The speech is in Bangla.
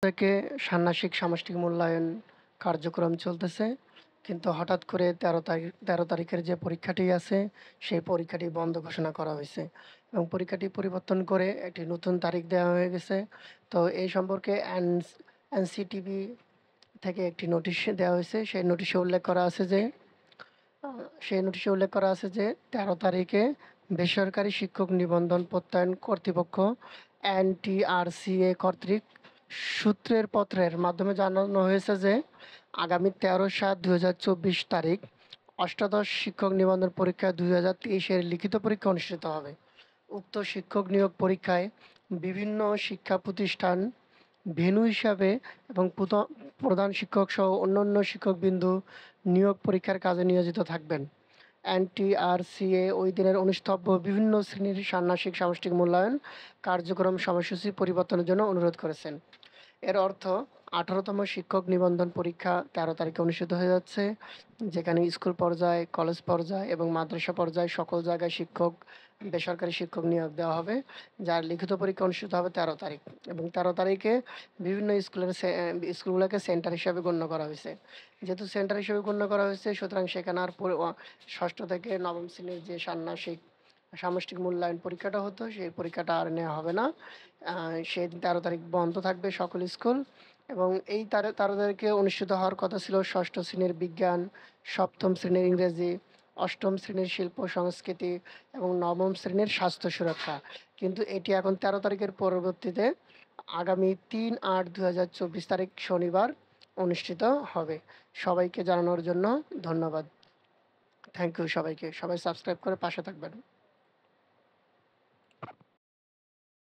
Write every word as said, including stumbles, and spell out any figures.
থেকে ষান্মাসিক সামষ্টিক মূল্যায়ন কার্যক্রম চলতেছে, কিন্তু হঠাৎ করে তেরো তারিখ তেরো তারিখের যে পরীক্ষাটি আছে সেই পরীক্ষাটি বন্ধ ঘোষণা করা হয়েছে এবং পরীক্ষাটি পরিবর্তন করে একটি নতুন তারিখ দেওয়া হয়ে গেছে। তো এই সম্পর্কে এন এনসিটিভি থেকে একটি নোটিশ দেওয়া হয়েছে। সেই নোটিশে উল্লেখ করা আছে যে আহ, সেই নোটিশে উল্লেখ করা আছে যে তেরো তারিখে বেসরকারি শিক্ষক নিবন্ধন প্রত্যয়ন কর্তৃপক্ষ এনটিআরসিএ কর্তৃক সূত্রের পত্রের মাধ্যমে জানানো হয়েছে যে আগামী তেরো সাত দুই হাজার চব্বিশ তারিখ অষ্টাদশ শিক্ষক নিবন্ধন পরীক্ষা দুই হাজার তেইশের লিখিত পরীক্ষা অনুষ্ঠিত হবে। উক্ত শিক্ষক নিয়োগ পরীক্ষায় বিভিন্ন শিক্ষা প্রতিষ্ঠান ভেন্যু হিসাবে এবং প্রধা- প্রধান শিক্ষক সহ অন্যান্য শিক্ষকবৃন্দু নিয়োগ পরীক্ষার কাজে নিয়োজিত থাকবেন। এনটিআরসিএ ওই দিনের অনুষ্ঠিতব্য বিভিন্ন শ্রেণীর ষান্মাসিক সামষ্টিক মূল্যায়ন কার্যক্রম সময়সূচি পরিবর্তনের জন্য অনুরোধ করেছেন। এর অর্থ আঠারোতম শিক্ষক নিবন্ধন পরীক্ষা তেরো তারিখে অনুষ্ঠিত হয়ে যাচ্ছে, যেখানে স্কুল পর্যায়ে, কলেজ পর্যায়ে এবং মাদ্রাসা পর্যায়ে সকল জায়গায় শিক্ষক, বেসরকারি শিক্ষক নিয়োগ দেওয়া হবে, যার লিখিত পরীক্ষা অনুষ্ঠিত হবে তেরো তারিখ এবং তেরো তারিখে বিভিন্ন স্কুলের স্কুলগুলোকে সেন্টার হিসাবে গণ্য করা হয়েছে। যেহেতু সেন্টার হিসেবে গণ্য করা হয়েছে, সুতরাং সেখানে আর ষষ্ঠ থেকে নবম শ্রেণীর যে ষান্মাসিক সামষ্টিক মূল্যায়ন পরীক্ষাটা হতো সেই পরীক্ষাটা আর নেওয়া হবে না। সেই তেরো তারিখ বন্ধ থাকবে সকল স্কুল এবং এই তেরো তেরো তারিখে অনুষ্ঠিত হওয়ার কথা ছিল ষষ্ঠ শ্রেণীর বিজ্ঞান, সপ্তম শ্রেণীর ইংরেজি, অষ্টম শ্রেণীর শিল্প সংস্কৃতি এবং নবম শ্রেণীর স্বাস্থ্য সুরক্ষা। কিন্তু এটি এখন তেরো তারিখের পরবর্তীতে আগামী তিন আট দু হাজার চব্বিশ তারিখ শনিবার অনুষ্ঠিত হবে। সবাইকে জানানোর জন্য ধন্যবাদ। থ্যাংক ইউ সবাইকে। সবাই সাবস্ক্রাইব করে পাশে থাকবেন।